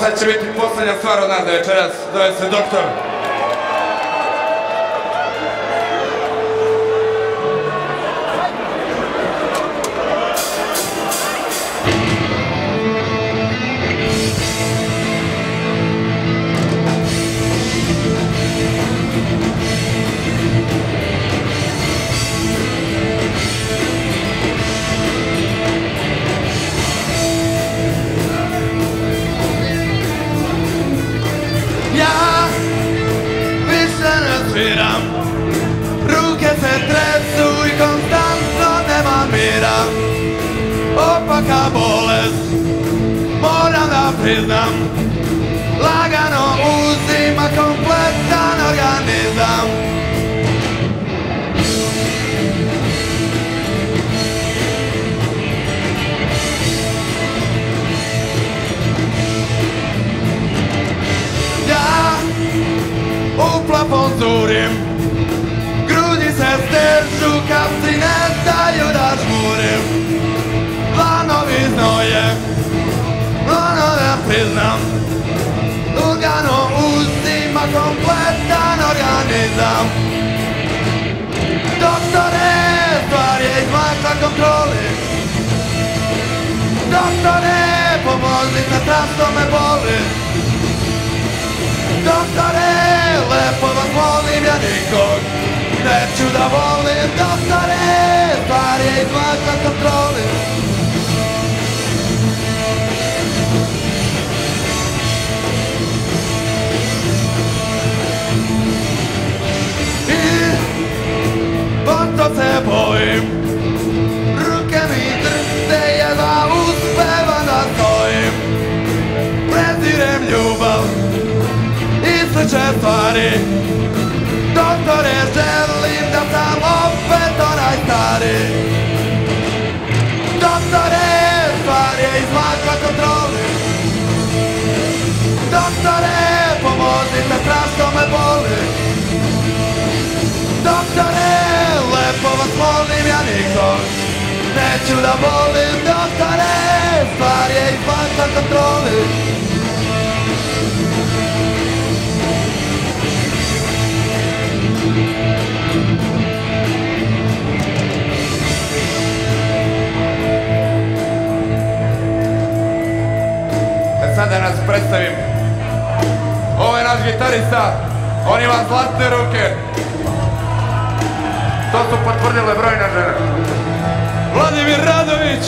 Sad će biti poslednja stvar od nas za večeras, zove se Doktor. Ruke se tresu i konstantno nema mira. Opaka bolest, moram da priznam, lagano uzima kompletan organizam. Ja u plafon zurim, grudi se stežu, kapci ne daju da žmurim. Planovi znoje, ono da priznam, lagano uzima kompletan organizam. Doktore, stvar je izmakla kontroli. Doktore, pomozite, strašno me boli. Doktore, lepo vas molim, ja nikog neću da volim. Doktore, stvar je izmakla kontroli. I pošto se bojim, ruke mi drhte, jedva uspevam da stojim. Prezirem ljubav i slične stvari. Doktore, želim da sam opet onaj stari. Doktore, stvar je izmakla kontroli. Doktore, pomozite, strašno me boli. Doktore, lepo vas molim, ja nikog neću da volim. Doktore, stvar je izmakla kontroli. Sad da nas predstavim. Ovo je naš gitarista, on ima zlatne ruke. To su potvrdile brojne žene. Vladimir Radović.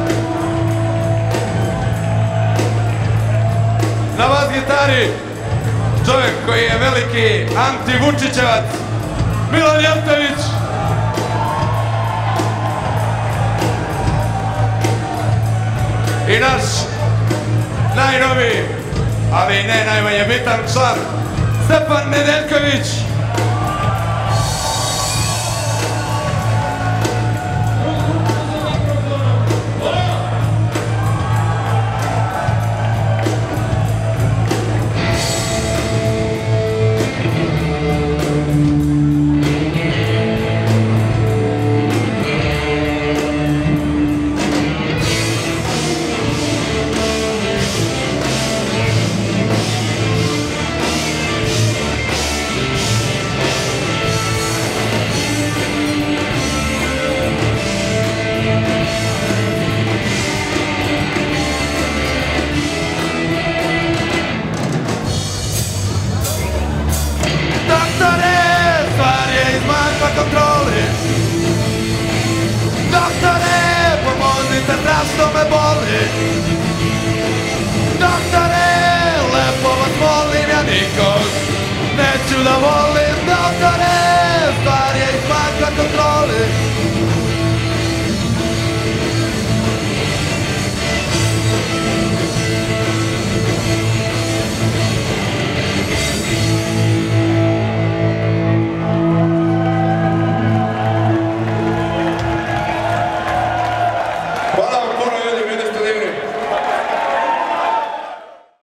Na bas gitari čovjek koji je veliki anti-Vučićevac, Milan Jevtović. I naš najnoviji, ali ne najmanje bitan član, Stefan Nedeljković. Doktore, pomozite, strašno me boli. Doktore, lepo vas molim, ja nikog neću da volim.